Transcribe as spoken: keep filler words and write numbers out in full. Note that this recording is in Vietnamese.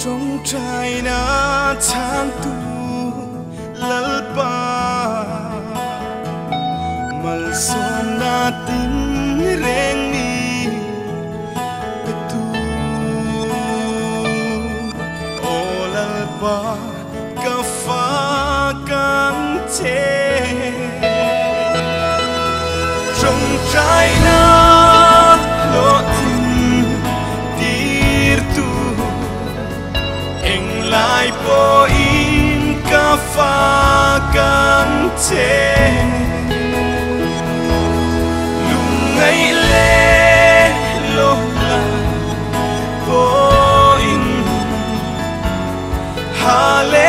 trong trái na chán tu lalpa mal som na tin reng ni tu o lalpa ka fa kan che trong trái na lo tin dir tu eng lai po in ka fa kan che lung ngày le lo la po in ha le